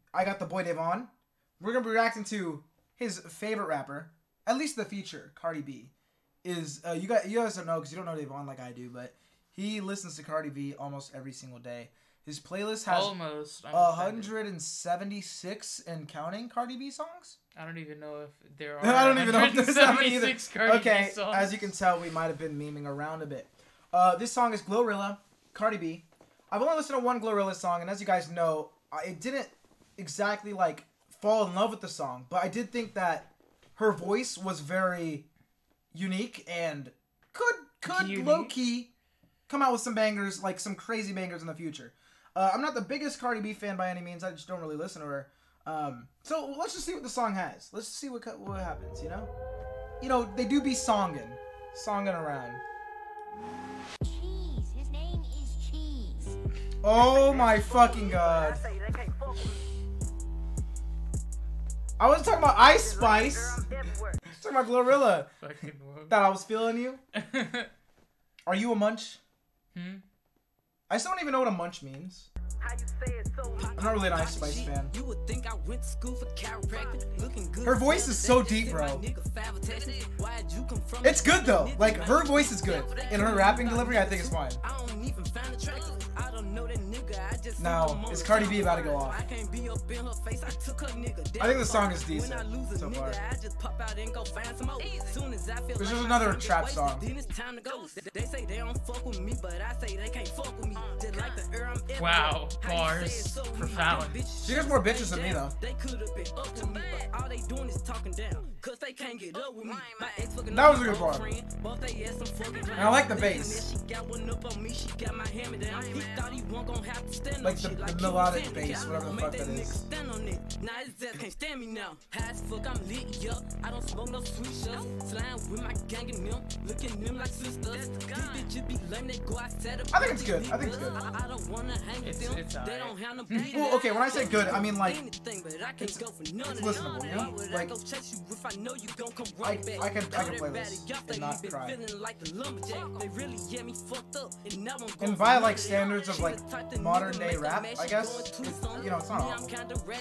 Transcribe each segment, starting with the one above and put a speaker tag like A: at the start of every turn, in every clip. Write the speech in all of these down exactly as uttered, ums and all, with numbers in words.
A: I got the boy Devon. We're gonna be reacting to his favorite rapper, at least the feature, Cardi B. Is uh, you guys you guys don't know because you don't know Devon like I do, but he listens to Cardi B almost every single day. His playlist has
B: almost
A: one hundred seventy-six and counting Cardi B songs.
B: I don't even know if there are.
A: I don't even know if there's that many either.
B: Cardi
A: okay,
B: B songs.
A: As you can tell, we might have been memeing around a bit. Uh, this song is Glorilla, Cardi B. I've only listened to one Glorilla song, and as you guys know, I didn't exactly like fall in love with the song, but I did think that her voice was very unique and could could
B: Unique.
A: low key come out with some bangers, like some crazy bangers in the future. Uh, I'm not the biggest Cardi B fan by any means. I just don't really listen to her. Um, so let's just see what the song has. Let's see what what happens. You know, you know they do be songing, songing around.
C: Cheese. His name is Cheese.
A: Oh my fucking god! I was talking about Ice Spice. Talking about Glorilla.
B: Fucking whoa.
A: Thought I was feeling you. Are you a munch?
B: Hmm?
A: I still don't even know what a munch means. I'm not really an Ice Spice fan. Her voice is so deep, bro. It's good though. Like, her voice is good. And her rapping delivery, I think is fine. Now, is Cardi B about to go off? I think the song is decent so far. This is another trap song.
B: Wow, bars. Profound.
A: She gets more bitches than me though. That was a good bar. And I like the bass. Like the, the melodic bass, whatever the fuck that is. I think it's good. I think it's good.
B: It's, it's alright.
A: Well, okay, when I say good, I mean like it's, it's listenable, you know? Like I, I can I can play this and not cry. And via like standards of like modern day rap, I guess, it's, you know, it's not awful.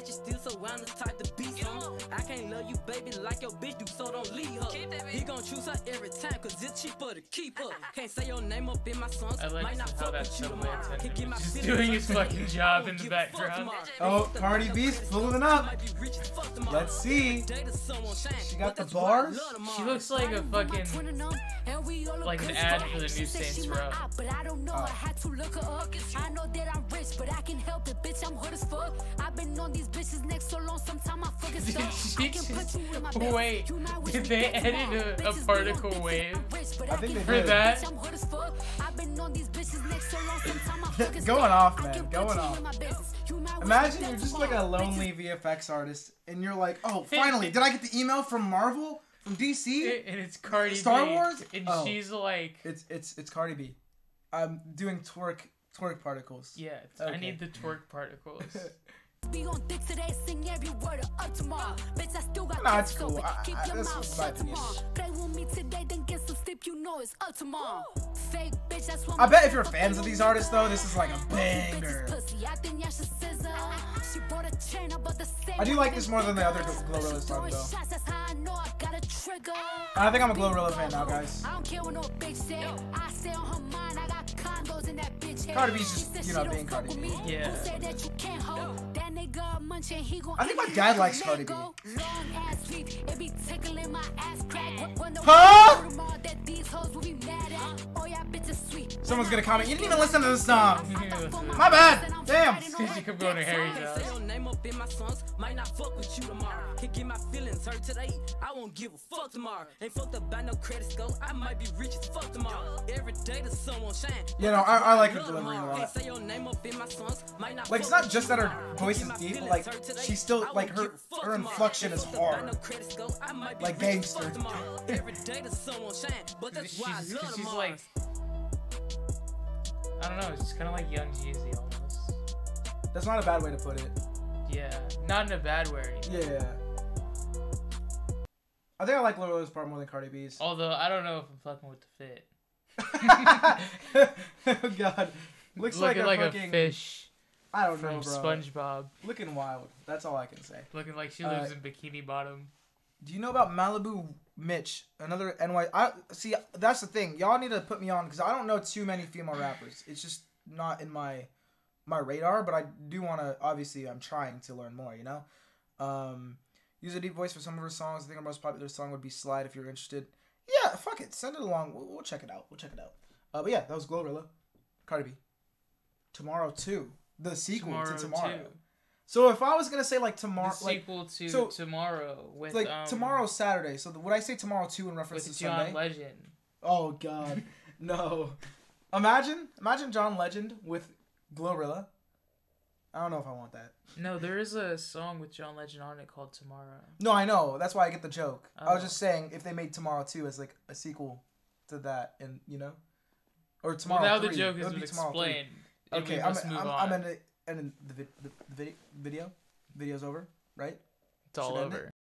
D: I can't love you, baby, like your bitch do, so don't leave her. He gon' choose her every time, cause it's cheaper to keep her. Can't say your name up in my songs.
B: I like
D: Might not
B: how
D: fuck
B: that's
D: with you
B: so
D: tomorrow. Can get my
B: Just
D: feelings
B: doing
D: hurt
B: his
D: today.
B: fucking job
D: I
B: in the
D: don't give a fuck
B: background.
D: tomorrow.
A: Oh, Cardi B's pulling up.
D: Might be rich as fuck tomorrow.
A: Let's see.
D: Every day to someone shine,
A: She
D: but
A: got the
D: that's why I
A: bars.
D: love tomorrow.
B: She looks like a fucking, like an ad for the new Saints Row.
C: But I don't know,
A: Oh.
C: I had to look her up. I know that I'm rich, but I can help it, bitch. I'm hood as fuck. I've been on these bitches next so long, sometimes I fucking
B: Did
C: stuck. I can put you in my
B: she,
C: bed.
B: wait,
C: You might wish
B: did
C: me
B: they
C: dead
B: edit
C: tomorrow.
B: a, a
C: Bitches be
B: particle
C: on
B: wave
C: dick, I'm rich, but
A: I think
C: can
A: they
B: for
A: did.
C: help it,
B: that?
C: bitch. I'm hood as fuck. I've been on these bitches next so long, sometimes I fucking
A: Going
C: stuck.
A: off,
C: I
A: man,
C: can put
A: going
C: you
A: off.
C: in my business. You might wish me
A: Imagine
C: dead
A: you're just like a
C: tomorrow.
A: lonely V F X artist, and you're like, oh, finally, did I get the email from Marvel, from D C?
B: And it's Cardi
A: Star
B: B,
A: Wars?
B: and
A: Oh.
B: she's like,
A: It's it's it's Cardi B. I'm doing twerk twerk particles.
B: yeah, it's,
A: Okay.
B: I need the twerk particles.
C: Be on dick today, sing every word of up tomorrow. Bitch, I still got
A: Nah,
C: that
A: it's cool.
C: sober.
A: I-
C: Keep
A: I-
C: your
A: that's
C: mouth
A: my
C: shut
A: opinion.
C: tomorrow. Play with me today, then get some sleep. You know it's up tomorrow. Fake bitch, that's what
A: I bet if you're fans of these artists, though, this is like a banger. I do like this more than the other Glorilla songs, though. I think I'm a Glorilla fan now, guys.
C: I don't care what no bitch say. I stay on her mind. I got condos in that bitch head.
A: Cardi B's just,
C: She said
A: you
C: she
A: know,
C: don't
A: being
C: fuck
A: Cardi
C: with
A: B.
C: me.
B: Yeah.
C: Who said that you can't hold? That nigga munching, he gon'
A: I think my
C: eat
A: dad
C: it.
A: likes
C: Let
A: Cardi B.
C: go. Long ass sweep, it be tickling my ass crack. When- when the
A: Huh?
C: world tomorrow that these hoes will be mad at. Oh, y'all bitches sweet.
A: Someone's gonna comment, you didn't even listen to the song.
B: You didn't even listen to
A: My bad. Damn.
B: Because you kept going to Harry's house.
D: Say your name up in my songs, might not fuck with you tomorrow. Can get my feelings hurt today, I won't give a fuck tomorrow. Ain't fucked up by no credit score, I might be rich as fuck tomorrow. Every day the sun won't shine.
A: You know, I, I like her delivery a lot.
D: Can't say your name up in my songs, might not
A: Like, it's
D: fuck
A: not
D: with
A: just
D: you
A: that her
D: tomorrow.
A: voice
D: Can
A: is
D: get my
A: deep,
D: feelings
A: like,
D: hurt today,
A: she's still,
D: I
A: like,
D: won't
A: her-
D: give a fuck
A: her
D: tomorrow.
A: inflection
D: Ain't
A: is
D: fucked up by
A: hard.
D: no credit score, I might be
A: Like
D: rich as
A: gangster.
D: fuck tomorrow. Every day the sun won't shine, but that's
B: She's,
D: why I love
B: cause she's
D: tomorrow.
B: like, I don't know, it's just kind of like young Jeezy almost.
A: That's not a bad way to put it.
B: Yeah, not in a bad way.
A: Yeah. I think I like Glorilla's part more than Cardi B's.
B: Although, I don't know if I'm fucking with the fit.
A: Oh god. Looks
B: Looking
A: like,
B: like
A: a
B: a
A: fucking
B: fish.
A: I don't
B: from
A: know, bro.
B: SpongeBob,
A: Looking wild. That's all I can say.
B: looking like she
A: Uh,
B: lives in Bikini Bottom.
A: Do you know about Malibu Mitch? Another N Y. I see. That's the thing. Y'all need to put me on because I don't know too many female rappers. It's just not in my my radar. But I do want to. Obviously, I'm trying to learn more. You know. Um, use a deep voice for some of her songs. I think our most popular song would be "Slide." If you're interested. Yeah, fuck it. Send it along. We'll, we'll check it out. We'll check it out. Uh, but yeah, that was Glorilla, Cardi B. Tomorrow two, the sequel
B: Tomorrow
A: to Tomorrow.
B: two.
A: So if I was gonna say like tomorrow,
B: The
A: like
B: sequel to
A: so-
B: Tomorrow with
A: like
B: um,
A: tomorrow's Saturday. So the, would I say tomorrow two in reference
B: with
A: to
B: John
A: Sunday?
B: Legend.
A: Oh God, no! Imagine, imagine John Legend with Glorilla. I don't know if I want that.
B: No, there is a song with John Legend on it called Tomorrow.
A: No, I know. That's why I get the joke. I was
B: Oh.
A: just saying if they made Tomorrow two as like a sequel to that, and you know, or Tomorrow
B: Well, now
A: three.
B: the joke
A: it
B: has
A: would
B: been
A: be Tomorrow three.
B: explained. and
A: Okay,
B: we
A: I'm,
B: must move
A: I'm,
B: on.
A: I'm in it, and then the, vid, the, the video, video, video's over, right?
B: It's all
A: should end it.
B: over.